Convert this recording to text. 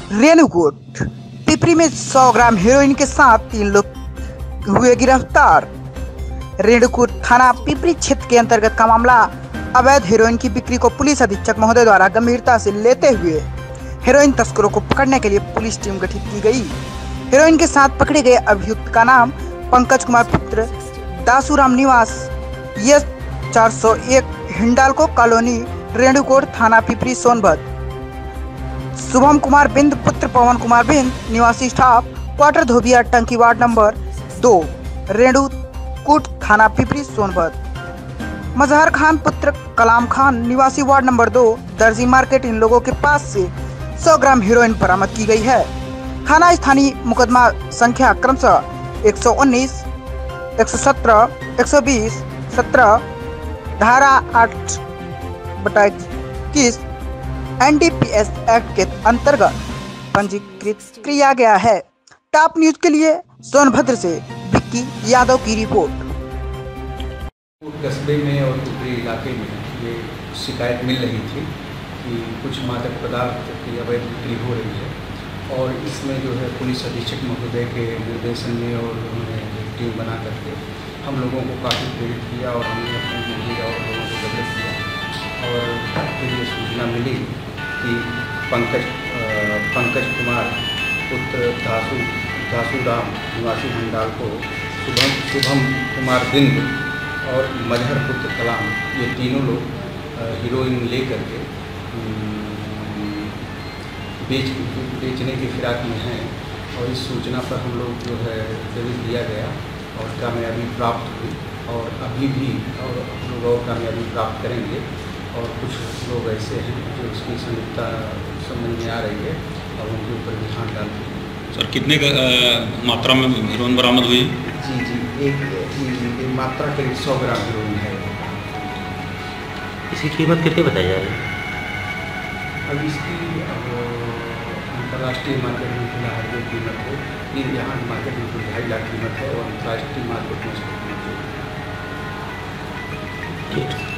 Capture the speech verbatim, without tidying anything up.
रेणुकूट पिपरी में सौ gram heroin के साथ तीन लोग हुए गिरफ्तार। रेणुकूट थाना पिपरी क्षेत्र के अंतर्गत का मामला। अवैध हेरोइन की बिक्री को पुलिस अधीक्षक महोदय द्वारा गंभीरता से लेते हुए हेरोइन तस्करों को पकड़ने के लिए पुलिस टीम गठित की गई। हेरोइन के साथ पकड़े गए अभियुक्त का नाम पंकज कुमार पुत्र दासूराम निवास ये चार सौ एक हिंडालको कॉलोनी रेणुकूट थाना पिपरी सोनभद्र। शुभम कुमार बिंद पुत्र पवन कुमार बिंद निवासी स्टाफ क्वार्टर धोबिया टंकी वार्ड नंबर दो रेणुकूट थाना पिपरी सोनभद्र। मजहर खान पुत्र कलाम खान निवासी वार्ड नंबर दो दर्जी मार्केट। इन लोगों के पास से सौ ग्राम हेरोइन बरामद की गई है। थाना स्थानीय मुकदमा संख्या क्रमशः एक सौ उन्नीस, एक सौ सत्रह, एक सौ बीस, सत्रह, धारा आठ बटा इक्कीस N D P S act के अंतर्गत पंजीकृत किया गया है। टॉप न्यूज के लिए सोनभद्र से विक्की यादव की रिपोर्ट। कस्बे में और पिपरी इलाके में ये शिकायत मिल रही थी कि कुछ मादक पदार्थ की अवैध बिक्री हो रही है और इसमें जो है पुलिस अधीक्षक महोदय के निर्देशन में और उन्होंने टीम बना करके हम लोगों को काफ़ी प्रेरित किया और हमने अपने मीडिया और लोगों को डेवलप किया और फिर ये सूचना मिली कि पंकज पंकज कुमार पुत्र दासू दासूराम निवासी हिंडालको, शुभम शुभम कुमार बिंद और मजहर पुत्र कलाम, ये तीनों लोग हीरोइन ले करके बेच बेचने की फिराक में हैं और इस सूचना पर हम लोग जो है जरूर दिया गया और कामयाबी प्राप्त हुई और अभी भी और हम लोग और कामयाबी प्राप्त करेंगे और कुछ लोग ऐसे हैं जो इसकी संलिप्तता समझ में आ रही है और उनके ऊपर भी ध्यान डालते हैं। सर कितने का, आ, मात्रा में हेरोइन बरामद हुई? जी जी एक, एक मात्रा करीब सौ ग्राम हेरोइन है। इसकी कीमत कितनी बताई जा रही है? अब इसकी अंतर्राष्ट्रीय मार्केट में फिलहाल जो कीमत है, ये यहाँ मार्केट में कुछ ढाई लाख कीमत है और अंतर्राष्ट्रीय मार्केट में उसकी कीमत है। ठीक।